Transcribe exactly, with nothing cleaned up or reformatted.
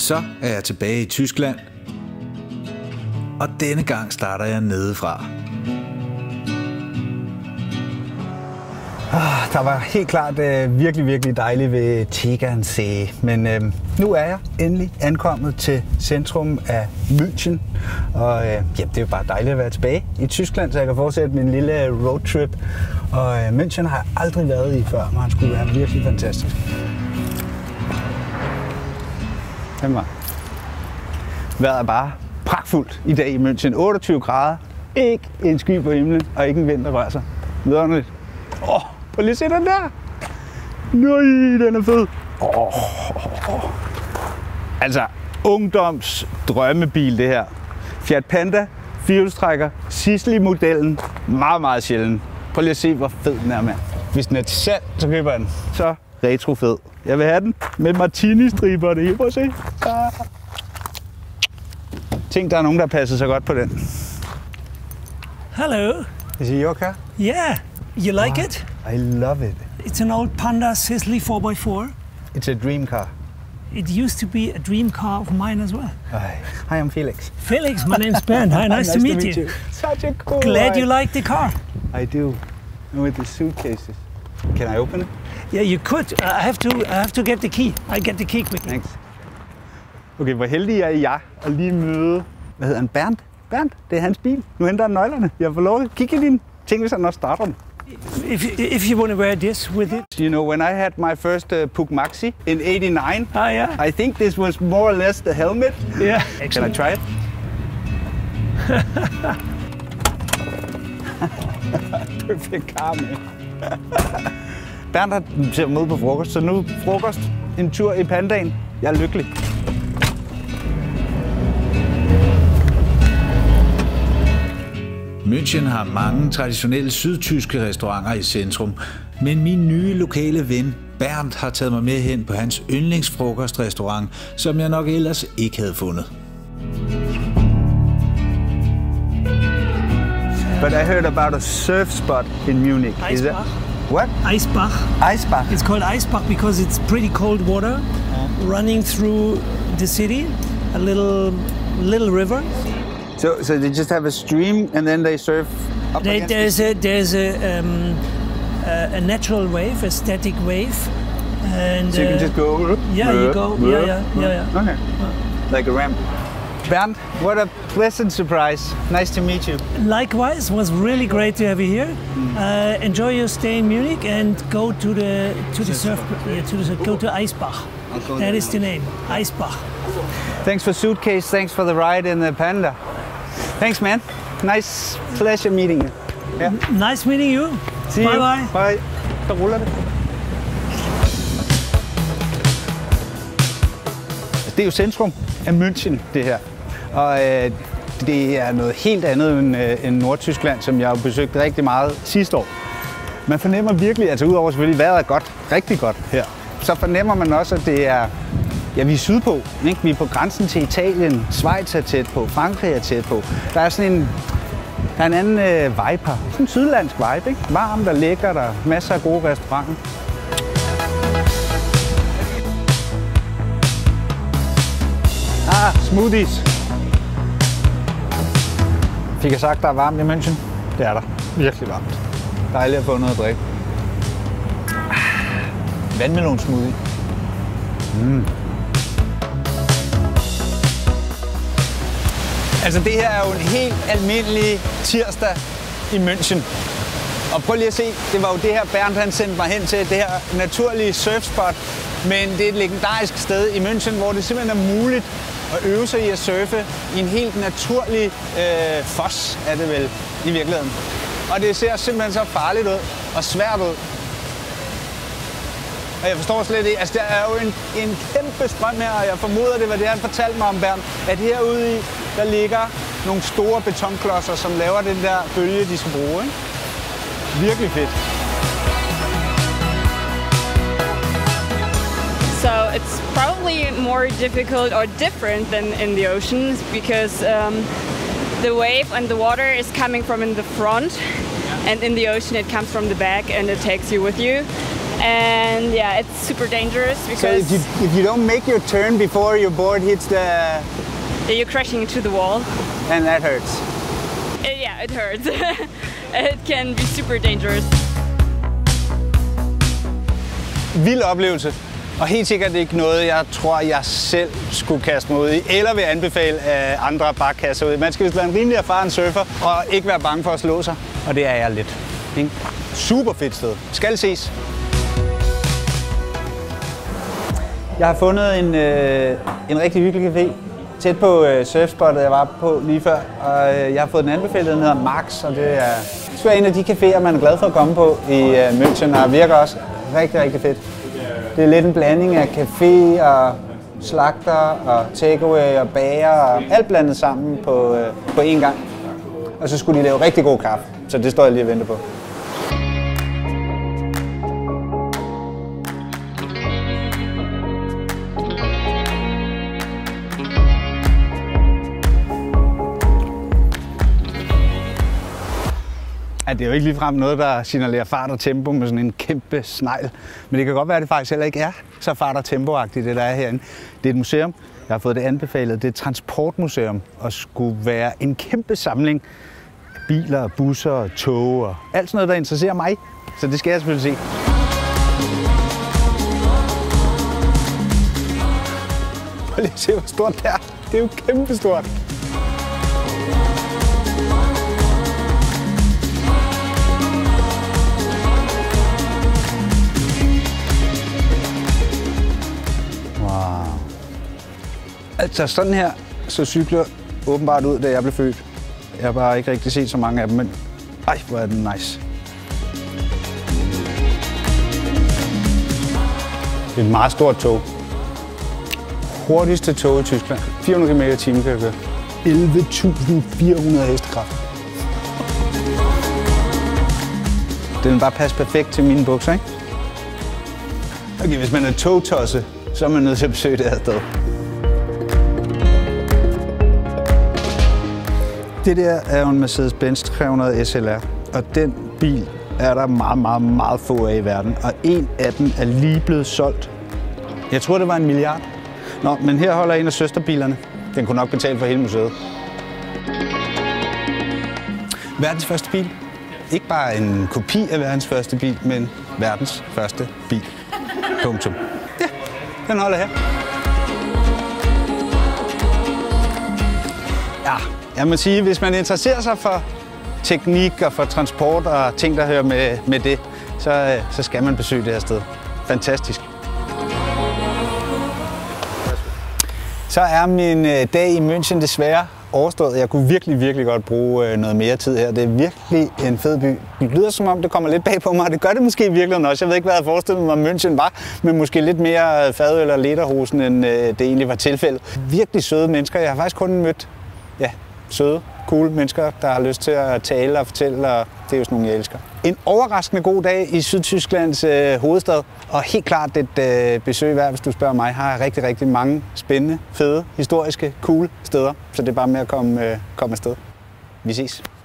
Så er jeg tilbage i Tyskland, og denne gang starter jeg nedefra. Ah, der var helt klart øh, virkelig, virkelig dejligt ved Tegernsee, men øh, nu er jeg endelig ankommet til centrum af München, og øh, ja, det er jo bare dejligt at være tilbage i Tyskland, så jeg kan fortsætte min lille roadtrip. Og øh, München har jeg aldrig været i før, men han skulle være virkelig fantastisk. Jamen, vejret er bare pragtfuldt i dag i München. otteogtyve grader, ikke en sky på himlen, og ikke en vind, der rører sig. Vidunderligt. Åh, oh, prøv lige at se den der. Nøj, den er fed. Åh, oh, oh, oh. Altså, ungdoms drømmebil det her. Fiat Panda, firehjulstrækker, Sisley-modellen. Meget, meget sjælden. Prøv lige at se, hvor fed den er, mand. Hvis den er til salg, så køber jeg den. Så retro fed. Jeg vil have den med martini-striber og det hele. Prøv at se. Ah. Tænk, der er nogen, der passer så godt på den. Hello. Is it your car? Yeah. You like wow. it? I love it. It's an old Panda Sisley four by four. It's a dream car. It used to be a dream car of mine as well. Hi, I'm Felix. Felix, my name's Bernt. Hi, nice, nice to, meet to meet you. you. Such a cool Glad ride. you like the car. I do. And with the suitcases. Can I open it? Yeah, you could. I have to. I have to get the key. I get the key quickly. Thanks. Okay, hvor heldig er jeg at lige møde, hvad hedder han, Bernt? Bernt, det er hans bil. Nu henter han nøglerne. Jeg får lov at kigge i din. Tænk, hvis han også starter den. If, if you want to wear this with it. You know, when I had my first uh, Puch Maxi in eighty-nine, ah, yeah. I think this was more or less the helmet. Yeah. Can I try it? Perfect car, man. Bernt har til at møde på frokost, så nu frokost, en tur i Pandaen. Jeg er lykkelig. München har mange traditionelle sydtyske restauranter i centrum, men min nye lokale ven Bernt har taget mig med hen på hans yndlingsfrokostrestaurant, som jeg nok ellers ikke havde fundet. But I heard about a surf spot in Munich. Is it? What? Isbach. Isbach. It's called Isbach because it's pretty cold water uh. running through the city, a little little river. So, so they just have a stream and then they surf up they, against there's the... a there's a um, a, a natural wave, a static wave, and so you can uh, just go. Yeah, you go. Yeah, yeah, yeah, yeah. Okay. Uh. Like a ramp. Bernt, what a pleasant surprise. Nice to meet you. Likewise, it was really great to have you here. Mm. Uh, enjoy your stay in Munich and go to the to the surf. Yeah, to the, go to Isbach. That is the name, Isbach. Thanks for suitcase. Thanks for the ride in the Panda. Thanks, man. Nice pleasure meeting you. Yeah. Nice meeting you. See bye you. Bye. Bye. Så ruller det. Det er jo centrum af München, det her. Og øh, det er noget helt andet end, øh, end Nordtyskland, som jeg har besøgt rigtig meget sidste år. Man fornemmer virkelig, altså udover selvfølgelig vejret er godt, rigtig godt her, så fornemmer man også, at det er, ja, vi er sydpå, ikke? Vi er på grænsen til Italien, Schweiz er tæt på, Frankrig er tæt på. Der er sådan en, der er en anden øh, vibe her, sådan en sydlandsk vibe, ikke? Varmt og lækker, der er masser af gode restauranter. Ah, smoothies. Fik jeg sagt, der er varmt i München? Det er der. Virkelig varmt. Dejligt at få noget at drikke. Ah, vandmelonsmoothie. Mm. Altså det her er jo en helt almindelig tirsdag i München. Og prøv lige at se, det var jo det her Bernt han sendte mig hen til, det her naturlige surfspot. Men det er et legendarisk sted i München, hvor det simpelthen er muligt at øve sig i at surfe i en helt naturlig øh, foss, er det vel i virkeligheden. Og det ser simpelthen så farligt ud og svært ud. Og jeg forstår slet ikke, altså der er jo en, en kæmpe strøm her, og jeg formoder, det var det, han fortalte mig om, Bernt, at herude i, der ligger nogle store betonklodser, som laver den der bølge, de skal bruge, ikke? Virkelig fedt. So it's probably more difficult or different than in the oceans because um, the wave and the water is coming from in the front, and in the ocean it comes from the back and it takes you with you. and yeah, it's super dangerous because So if you, if you don't make your turn before your board hits the... yeah, you're crashing into the wall. And that hurts. Uh, yeah, it hurts. It can be super dangerous. Vild oplevelse. Og helt sikkert ikke noget, jeg tror, jeg selv skulle kaste mig ud i, eller vil anbefale, at andre bare kaster sig ud i. Man skal være en rimelig erfaren surfer, og ikke være bange for at slå sig. Og det er jeg lidt. Ikke? Super fedt sted. Skal ses. Jeg har fundet en, øh, en rigtig hyggelig café tæt på øh, surfspottet, jeg var på lige før. Og øh, jeg har fået den anbefalet, den hedder Max, og det er, det er en af de caféer, man er glad for at komme på i øh, München, og virker også rigtig, rigtig fedt. Det er lidt en blanding af café og slagter og takeaway og bager og alt blandet sammen på, øh, på én gang. Og så skulle de lave rigtig god kaffe, så det står jeg lige og venter på. Ja, det er jo ikke ligefrem noget, der signalerer fart og tempo med sådan en kæmpe snegl. Men det kan godt være, at det faktisk heller ikke er så fart og tempoagtigt, det der er herinde. Det er et museum. Jeg har fået det anbefalet. Det er et transportmuseum og skulle være en kæmpe samling af biler, busser og tog og alt sådan noget, der interesserer mig. Så det skal jeg selvfølgelig se. Prøv lige at se, hvor stort det er. Det er jo kæmpe stort. Altså sådan her så cykler åbenbart ud, da jeg blev født. Jeg har bare ikke rigtig set så mange af dem, men ej, hvor er den nice. Det er et meget stort tog. Hurtigste tog i Tyskland. fire hundrede kilometer i timen kan jeg køre. elleve tusind fire hundrede hestekraft. Den vil bare passe perfekt til mine bukser, ikke? Okay, hvis man er togtosse, så er man nødt til at besøge det her sted. Det der er jo en Mercedes-Benz tre hundrede S L R, og den bil er der meget, meget, meget få af i verden, og en af dem er lige blevet solgt. Jeg tror, det var en milliard. Nå, men her holder en af søsterbilerne. Den kunne nok betale for hele museet. Verdens første bil. Ikke bare en kopi af verdens første bil, men verdens første bil. Punktum. Ja, den holder her. Ja. Jeg må sige, hvis man interesserer sig for teknik og for transport og ting, der hører med, med det, så, så skal man besøge det her sted. Fantastisk. Så er min dag i München desværre overstået. Jeg kunne virkelig, virkelig godt bruge noget mere tid her. Det er virkelig en fed by. Det lyder som om, det kommer lidt bag på mig, og det gør det måske virkelig også. Jeg ved ikke, hvad jeg havde forestillet mig, at München var, men måske lidt mere fadøl og lederhosen, end det egentlig var tilfældet. Virkelig søde mennesker. Jeg har faktisk kun mødt ja, søde, cool mennesker, der har lyst til at tale og fortælle, og det er jo sådan nogle, jeg elsker. En overraskende god dag i Sydtysklands øh, hovedstad, og helt klart et øh, besøg værd, hvis du spørger mig. Har jeg rigtig, rigtig mange spændende, fede, historiske, cool steder, så det er bare med at komme, øh, komme afsted. Vi ses.